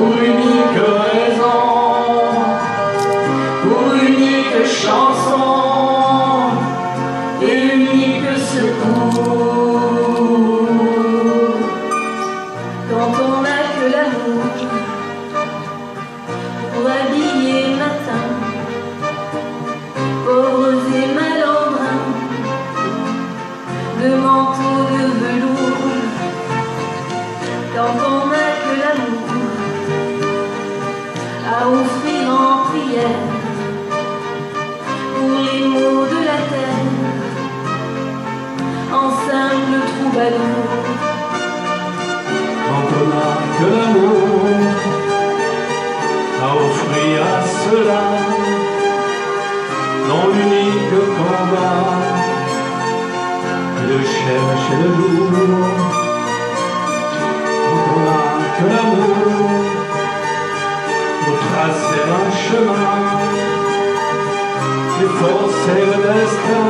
pour l'unique raison, pour l'unique chanson et l'unique secours. Quand on n'a que l'amour pour habiller matin, pauvres et malandrins de manteaux de velours. Quand on n'a que l'amour à offrir en prière pour les maux de la terre, en simple troubadour. Quand on n'a que l'amour à offrir à ceux-là, dans l'unique combat de chercher le jour. Quand on n'a que l'amour pour tracer un chemin, efforcer le destin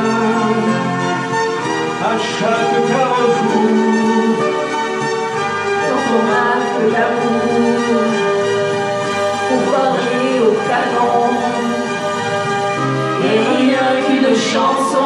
à chaque carrefour. Quand on n'a que l'amour pour parler au canon, et rien qu'une chanson